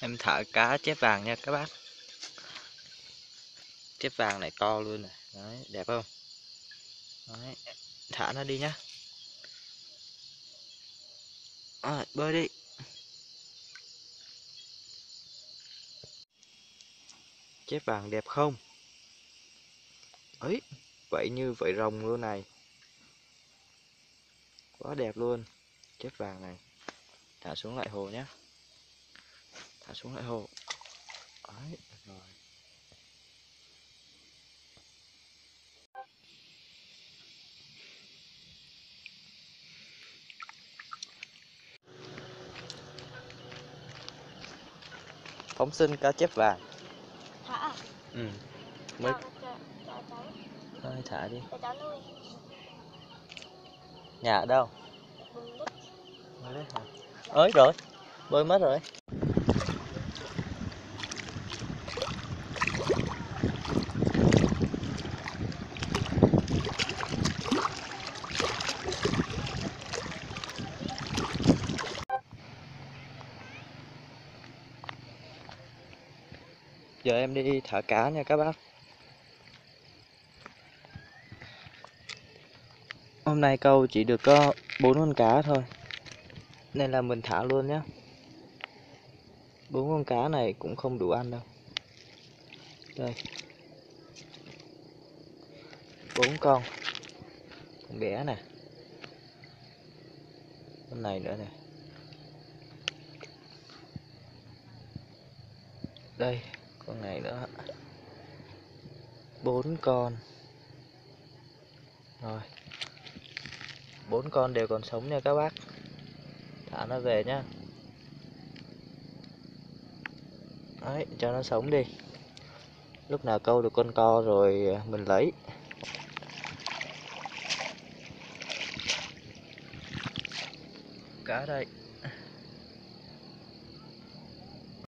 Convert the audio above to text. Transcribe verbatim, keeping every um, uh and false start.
Em thả cá chép vàng nha các bác. Chép vàng này to luôn này. Đấy, đẹp không? Đấy, thả nó đi nhá. À, bơi đi. Chép vàng đẹp không? Ấy, vậy như vậy rồng luôn này. Quá đẹp luôn. Chép vàng này. Thả xuống lại hồ nhé. Thả xuống lại hồ. Đấy, rồi. Phóng sinh cá chép vàng. Thả à? Ừ. Mới Cho, cho, cho cháu. thôi thả đi. Cho cháu nuôi. Nhà ở đâu? Bừng bít. Mới đấy hả? Ới rồi. Bơi mất rồi. Giờ em đi thả cá nha các bác. Hôm nay câu chỉ được có bốn con cá thôi. Nên là mình thả luôn nhé. Bốn con cá này cũng không đủ ăn đâu. Đây. Bốn con. Con bé nè. Con này nữa nè. Đây, con này nữa. Bốn con. Rồi. Bốn con đều còn sống nha các bác. Thả nó về nhá. Đấy, cho nó sống đi. Lúc nào câu được con to rồi mình lấy. Cá đây.